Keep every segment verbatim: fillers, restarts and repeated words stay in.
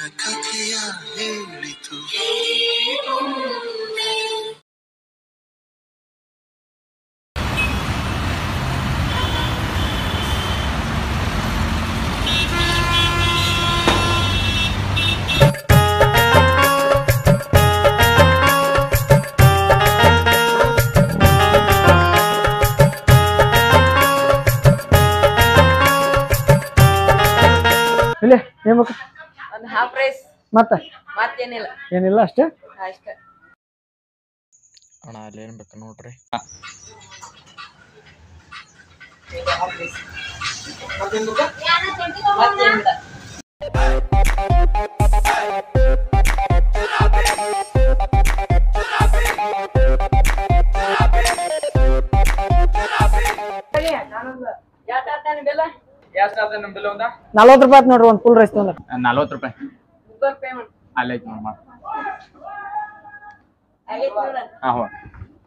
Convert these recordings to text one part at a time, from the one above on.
ಕಥೆಯ ಹೇಳಿತು. ಇಲ್ಲ ಏನ್ ಬೇಕು? ಒಂದು ಹಾಫ್ ರೈಸ್ ಮತ್ತೆ ಮತ್ತೇನಿಲ್ಲ ಏನಿಲ್ಲ ಅಷ್ಟೇ ಅಷ್ಟೇ ಅಣ್ಣ ಅಲ್ಲಿ ಏನು ಬೇಕು ನೋಡ್ರಿ. ಮತ್ತೇನಿಲ್ಲ ನಲ್ವತ್ತು ರೂಪಾಯಿ ನೋಡ್ರಿ ಒಂದು ಫುಲ್ ರೈಸ್ ತೊಂದ್ರೆ. ನಲ್ವತ್ತು ರೂಪಾಯಿ ಗೂಗಲ್ ಪೇಮೆಂಟ್ ಅಲ್ಲೈತೆ ನೋಡಿ ಮಾಡಿ. ಆಗೈತೆ ನೋಡ. ಹಾಂ ಹೋ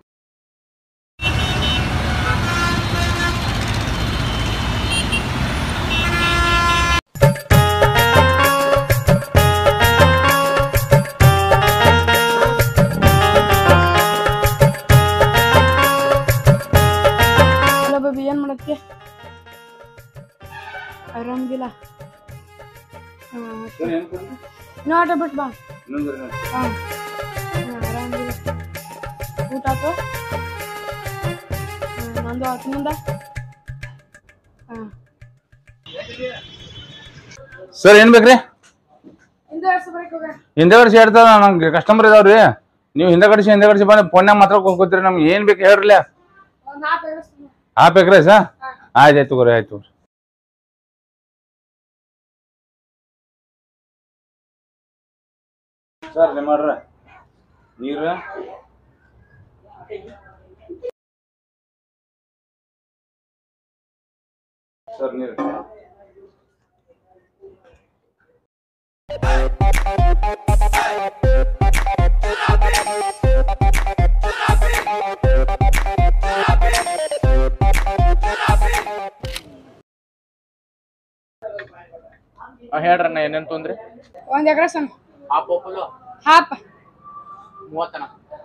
ಬೇಬಿ ಏನ್ ಮಾಡಕ್ಕೆ ಆರಾಮಿಲ್ಲ. ಇನ್ನೂ ಆಟ ಬಿಟ್ಟು ಬಾ. ಹಾಂ ಆರಾಮಿಲ್ಲ. ಊಟ ಆಯ್ತು? ನಂದು ಆಯ್ತು. ಮುಂದೆ ಹಾಂ ಸರ್ ಏನು ಬೇಕ್ರಿ? ಹಿಂದೆ ವರ್ಷ ಬರೀಕ್ ಹೋಗ. ಹಿಂದೆ ವರ್ಷ ಹೇಳ್ತಾರ ನಂಗೆ ಕಸ್ಟಮರ್ ಇದಾವ್ರಿ. ನೀವು ಹಿಂದೆ ಕಡಿಸಿ ಹಿಂದೆ ಕಡಿಸಿ ಬಂದು ಫೋನ್ಯಾಗ ಮಾತ್ರ ಕೂತ್ರಿ. ನಮ್ಗೆ ಏನು ಬೇಕು ಹೇಳ್ರಲ್ಲ. ಒಂದು ನಾಲ್ಕು ಎಗರಿಸ್ತೀನಿ. ಹಾಂ ಬೇಕ್ರಿ ಸರ್? ಆಯ್ತು ಆಯ್ತು ತಗೋರಿ ಆಯ್ತು. ಸರ್ ನಿಮ್ಮರ್ರ ನೀರು ಸರ್ ನೀರು ಹೇಳ್ರಣ್ಣ ಏನೇನು ತೊಂದ್ರಿ? ಒಂದು ಎಗರಸಣ. ಹಾಪ್ ಫುಲ್ಲು ಹಾಪ್ ಮೂವತ್ತನ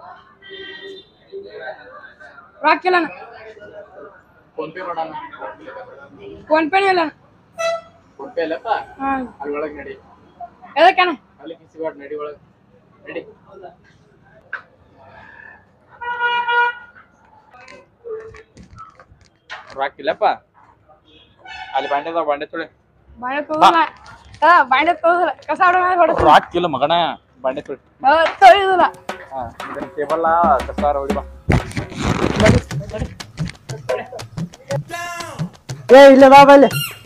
ರೊಕ್ಕಿಲ್ಲ. ಫೋನ್ ಪೇ ಮಾಡೋಣ. ಫೋನ್ ಪೇನೇ ಇಲ್ಲ. ಫೋನ್ ಪೇ ಇಲ್ಲಪ್ಪ. ಹಾಂ ಅಲ್ಲಿ ಒಳಗೆ ನಡಿ. ಎದಕ್ಕಣ್ಣ? ಅಲ್ಲಿ ಕಿಸಿಬಾರ್ದು ನಡಿ ಒಳಗೆ ನಡಿ. ರಾಕಿಲ್ಲಪ್ಪ. ಅಲ್ಲಿ ಬಾಂಡೆದ ಬಾಂಡೆ ತೊಳೆ. ಬಾಂಡೆ ತೊಗೊಲ್ಲ. ಬಾಂಡೆ ತೊಗೊಲ್ಲ. ಕಸ ಹೊಡೆದ ರಾಕಿಲ್ಲ ಮಗನ ಬಾಂಡೆ ತೊಳೆ. ತೊಳೆಯುದಿಲ್ಲ. ಹಾಂ ಟೇಬಲ್ ಕಸ ಹೊಡಿ ಬಾ. ಏ ಇಲ್ಲ ಬಾ ಬಾ ಇಲ್ಲಿ.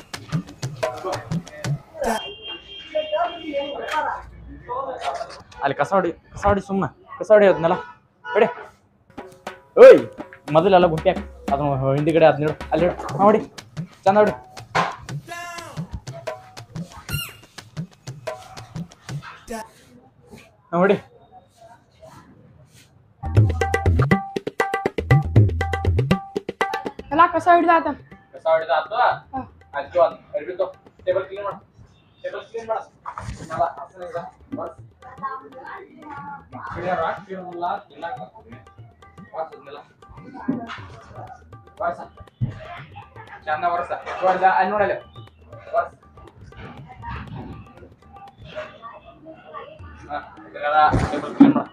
ಅಲ್ಲಿ ಕಸ ಹೊಡಿ ಕಸ ಹೊಡಿ ಸುಮ್ಮನೆ ಕಸ ಹೊಡಿ ಅದನ್ನೆಲ್ಲ ಹೊಡಿ. ಓಯ್ ಮೊದಲೆಲ್ಲ ಗುಂಪಿ ಹಾಕಿ ಅದನ್ನ ಹಿಂದಿಗಡೆ ಅದ್ ನೀಡು ಅಲ್ಲಿ ನೋಡಿ ಚಂದ ಹೊಡಿ. ಹೊಡಿ ಎಲ್ಲ ಕಸ ಹಿಡ್ದಾತ. ಕಸ ಹೊಡಿದ ಆತು. ಆಯ್ತು ಅದು ಹಿಡಿದು ಟೇಬಲ್ ಕ್ಲೀನ್ ಮಾಡು. ಟೇಬಲ್ ಕ್ಲೀನ್ ಮಾಡು. ಎಲ್ಲ ಹಸನ ಇದೆ ಬಸ್ ಕ್ಲಿಯರ್ ಆಗಿ ಕ್ಲೀನ್ ಇಲ್ಲ ಇಲ್ಲ ಬಸ್ ಅದನ್ನೆಲ್ಲ ಬಸ್ ಚಂದ ವರ್ಸ ಹೊಡೆದ ಅಲ್ಲಿ ನೋಡಲ್ಲ ಬಸ್. ಹಾಂ ಇದೆಲ್ಲ ಟೇಬಲ್ ಕ್ಲೀನ್ ಮಾಡು.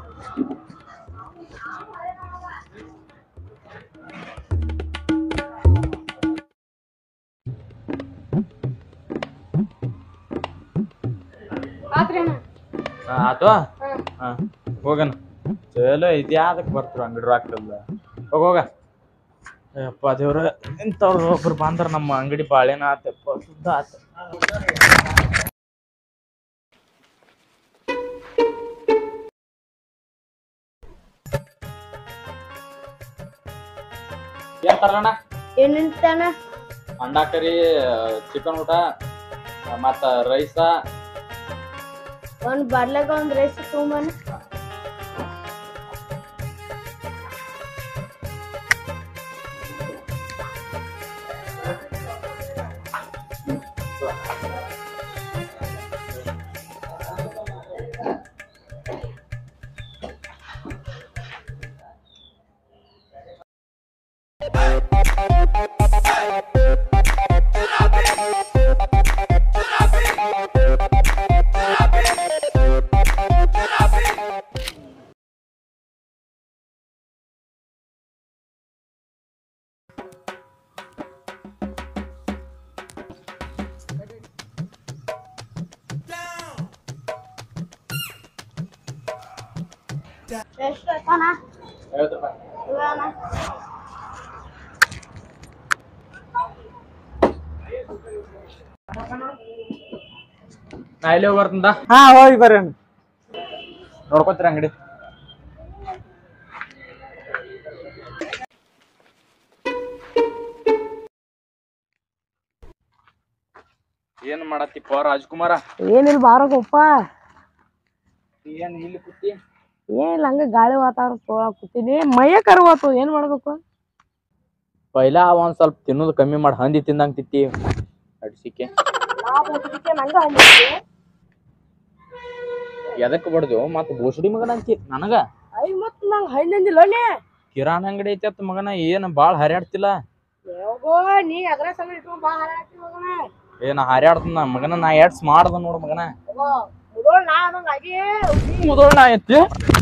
ಆತು. ಹಾಂ ಹೋಗಣ. ಚಲೋ ಐತಿ ಅದಕ್ಕೆ ಬರ್ತಾರೆ ಅಂಗಡಿ ರಾಕಲ್ಲ. ಹೋಗ ಹೋಗ. ಅಪ್ಪ ದೇವ್ರ ಇಂಥವ್ರು ಒಬ್ರು ಬಂದ್ರೆ ನಮ್ಮ ಅಂಗಡಿ ಬಾಳೆನ ಆತಪ್ಪ ಶುದ್ಧ ಆತ. ಏನ್ ತರೋಣ? ಏನಿಂತಾನ? ಅಂಡಾ ಕರಿ, ಚಿಕನ್ ಊಟ, ಮತ್ತ ರೈಸ. ಒಂದ್ ಬರ್ಲಾಗ ಒಂದ್ ರೈಸ್ ತೊಗೊಂಬನ. ಎಷ್ಟು ಆಯ್ತಾನ ಐವತ್ತು ರೂಪಾಯಿ ಇಲ್ಲಣ್ಣ ನಾ ಇಲ್ಲಿ ಹೋಗಿ ಬರ್ತಂದ ಹಾ ಹೋಗಿ ಬರ್ರಿ ನೋಡ್ಕೊತೀರ ಅಂಗಡಿ ಏನ್ ಮಾಡತ್ತಿಪ್ಪ ರಾಜ್ಕುಮಾರ ಏನಿಲ್ಲ ಬಾರಗಪ್ಪ ಏನ್ ಇಲ್ಲಿ ಕೂತಿ ಏನಿಲ್ಲ ಹಂಗ ಗಾಳಿ ವಾತಾವರಣ ತೊಗೊಳಕ್ ಕೂತೀನಿ ಮೈಯ ಕರುವಾತು ಏನ್ ಮಾಡ್ಬೇಕು ಪೈಲ ಒಂದ್ ಸ್ವಲ್ಪ ತಿನ್ನೋದು ಕಮ್ಮಿ ಮಾಡಿ ಹಂದಿ ತಿಂದಂಗ್ ತಿತ್ತಿ ಅಡ್ಸಿಕೆ ನಂಗ ಅಂದಿದ್ದೆ ಎದಕ್ ಬಡ್ದು ಮತ್ ಬೋಸಡಿ ಮಗನ ಅಂತಿ ನನಗ ಐ ಮತ್ ನಂಗ್ ಹಣ್ಣಂದಿಲ್ಲ ಕಿರಾಣ ಅಂಗಡಿ ಐತಿ ಅತ್ ಮಗನ ಏನ್ ಬಾಳ್ ಹರ್ಯಾಡ್ತಿಲ್ಲ ಹೋಗೋ ನೀ ಅದ್ರ ಸಲ ಇಟ್ಕೊಂಡ್ ಬಾ ಹಾರಾಡ್ತಿ ಹೋಗಣ ಏನ ಹಾರ್ಯಾಡ್ತನ ಮಗನ ನಾ ಎಡ್ ಮಾಡ್ದ ನೋಡ್ ಮಗನ ಮುದೋಳ್ ನಾ ಅನ್ನಂಗ್ ಆಗಿ ಮುದೋಳ್ ನಾ ಐತಿ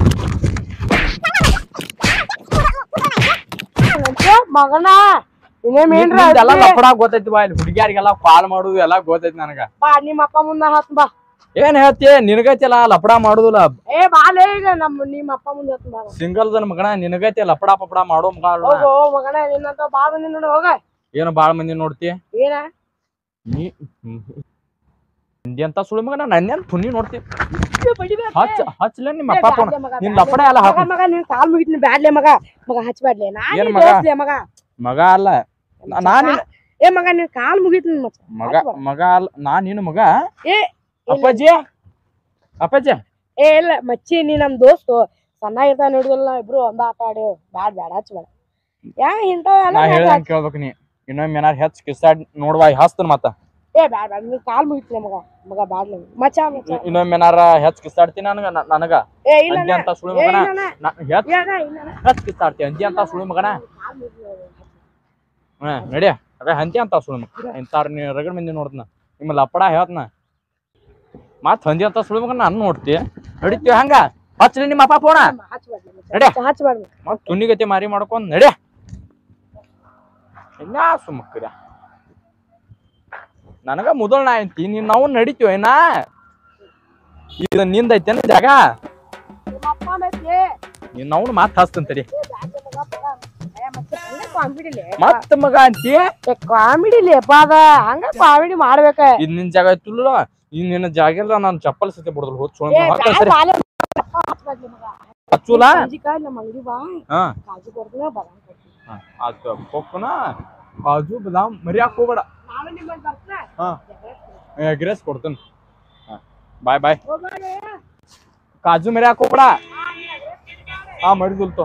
ಮಗನ ಇನ್ನೇಮೇನ್ರ ಎಲ್ಲ ಲಪಡ ಗೊತ್ತೈತಿ ಬಾ ಇಲ್ಲಿ ಹುಡುಗಿಯಾರಿಗೆಲ್ಲ ಕಾಲ್ ಮಾಡುದು ಎಲ್ಲಾ ಗೊತ್ತೈತಿ ನನಗ ಬಾ ನಿಮ್ಮ ಅಪ್ಪ ಮುಂದ ಹತ್ ಬಾ ಏನ್ ಹೇಳ್ತಿ ನಿನಗೈತಿಲ್ಲ ಲಪಡ ಮಾಡುದಿಲ್ಲ ಏ ಬಾಲೇ ಈಗ ನಮ್ಮ ನಿಮ್ಮ ಅಪ್ಪ ಮುಂದೆ ಹತ್ ಬಾ ಸಿಂಗಲ್ದನ್ ಮಗನ ನಿನಗೈತಿ ಲಪಡ ಪಪಡ ಮಾಡೋ ಮಗ ಹೋಗೋ ಮಗನ ನಿನ್ನಂತ ಬಾ ಬಂದಿ ನೋಡಿ ಹೋಗ ಏನ ಬಾಳ ಮಂದಿ ನೋಡ್ತಿ ಏನ ನೀ ಹಿಂದಿ ಅಂತ ಸುಳಿ ಮಗನ ನನ್ನೇನ್ ಪುನಿ ನೋಡ್ತಿ ಹಚ್ಚ ಹಚ್ಚಲ ನಿಮ್ಮ ಅಪ್ಪ ಫೋನ್ ನಿನ್ ಲಪಡ ಎಲ್ಲ ಹಾಕ ಮಗ ನಿನ್ ಕಾಲ್ ಮುಗಿತೀನಿ ಬ್ಯಾಡ್ಲೆ ಮಗ ಮಗ ಹಚ್ಚಬ್ಯಾಡ್ಲೆ ನಾನ್ ಏನ್ ಮಗ? ದೋಸ್ತ್ಲೆ ಮಗ ಮಗ ಅಲ್ಲ ನಾನ್ ಏ ಮಗ ನಿನ್ ಕಾಲ್ ಮುಗಿತೀನಿ ಮಚ್ಚ ಮಗ ಮಗ ಅಲ್ಲ ನಾನ್ ನಿನ್ನ ಮಗ ಏ ಅಪ್ಪಾಜಿ ಅಪ್ಪಾಜಿ ಏ ಇಲ್ಲ ಮಚ್ಚಿ ನೀ ನಮ್ ದೋಸ್ತು ಸಣ್ಣಾಗಿರ್ತ ನೋಡಿದಲ್ಲ ಇಬ್ರು ಒಂದ ಆಟ ಆಡಿ ಬ್ಯಾಡ್ ಬ್ಯಾಡ ಹಚ್ಚಬೇಡ ಯಾ ಇಂಥವೆಲ್ಲ ನಾ ಹೇಳ್ದಂಗ್ ಕೇಳ್ಬೇಕು ನೀ ಇನ್ನೊಮ್ಮೆ ಏನಾರ ಹೆಚ್ಚ ಕಿಸಾಡ್ ನೋಡ್ವಾ ಹಸ್ತನ್ ಮತ್ತ ಏ ಬ್ಯಾಡ ಬ್ಯಾಡ ನೀನ್ ಕಾಲ್ ಮುಗಿತೀನಿ ಮಗ ಮಗ ಬ್ಯಾಡ್ಲೆ ಮಚ್ಚ ಮಚ್ಚ ಇನ್ನೊಮ್ಮೆ ಏನಾರ ಹೆಚ್ಚ ಕಿಸಾಡ್ತೀನಿ ನನಗ ನನಗ ಏ ಇಲ್ಲ ಅಂಜಿ ಅಂತ ಸುಳಿ ಏ ಮಗನ ಇಲ್ಲ ನಾ ಹೆಚ್ಚ ಇಲ್ಲ ಇಲ್ಲ ಹೆಚ್ಚ ಕಿಸಾಡ್ತಿ ಅಂಜಿ ಅಂತ ಸುಳಿ ಮಗನ ಕಾಲ್ ಮುಗಿತೀನಿ ಹಾ ನಡಿಯ ಅದ ಹಂತಿ ಅಂತ ಸುಳಿ ಮಗ ಇಂತಾರ ನೀ ರಗಡ್ ಮಂದಿ ನೋಡ್ತನ ನಿಮ್ಮ ಲಪಡ ಹೇಳ್ತನ ಮತ್ ಹಂದಿ ಅಂತ ಸುಳಿ ಮಗ ನಾನು ನೋಡ್ತಿ ನಡಿತೀವಿ ಹಂಗ ಹಚ್ಚಲಿ ನಿಮ್ಮ ಅಪ್ಪ ಫೋನ ನಡೆ ಹಚ್ಚಬೇಡ ಮತ್ ತುನಿಗತಿ ಮಾರಿ ಮಾಡ್ಕೊಂಡ್ ನಡೆ ಇನ್ನ ಸುಮ್ಮಕ್ಕಿರ ನನಗ ಮುದೋಳ್ ನಾ ಐತಿ ನೀನ್ ನಾವು ನಡಿತೀವ ಏನಾ ಈಗ ನಿಂದ ಐತೇನ ಜಾಗ ನೀನ್ ನಾವು ಮಾತ್ ಹಸ್ತಂತರಿ ಮತ್ತ ಮಗ ಅಂತಿ ಕಾಮಿಡಿ ಲೇಪ ಅದ ಹಂಗ ಕಾಮಿಡಿ ಮಾಡ್ಬೇಕ ಇದ್ ನಿನ್ ಜಾಗ ಐತಿಲ್ಲ ಇನ್ ನಿನ್ನ ಜಾಗ ಇಲ್ಲ ನಾನು ಚಪ್ಪಲ್ ಸತಿ ಬಿಡದಲ್ ಹೋದ್ ಸೋಳ ಹಚ್ಚುಲ ಹಾ ಆತ ಕೊಕ್ಕನ ಕಾಜು ಬದಾಮ್ ಮರಿಯಾಕ್ ಹೋಗ್ಬೇಡ ಹಾ ಎಗ್ರೆಸ್ ಕೊಡ್ತೇನೆ ಬಾಯ್ ಬಾಯ್ ಕಾಜು ಮರಿಯಾಕ್ ಹೋಗ್ಬೇಡ ಹಾ ಮರಿದುಲ್ತು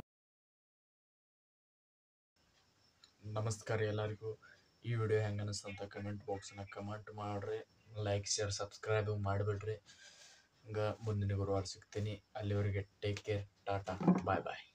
ನಮಸ್ಕಾರ ಎಲ್ಲರಿಗೂ ಈ ವಿಡಿಯೋ ಹೆಂಗೆ ಅನಿಸ್ತಂತ ಕಮೆಂಟ್ ಬಾಕ್ಸ್ನಾಗ ಕಮೆಂಟ್ ಮಾಡ್ರಿ ಲೈಕ್ ಶೇರ್ ಸಬ್ಸ್ಕ್ರೈಬ್ ಮಾಡಿಬಿಡ್ರಿ ಹಂಗೆ ಮುಂದಿನ ಗುರುವಾರ ಸಿಗ್ತೀನಿ ಅಲ್ಲಿವರೆಗೆ ಟೇಕ್ ಕೇರ್ ಟಾಟಾ ಬಾಯ್ ಬಾಯ್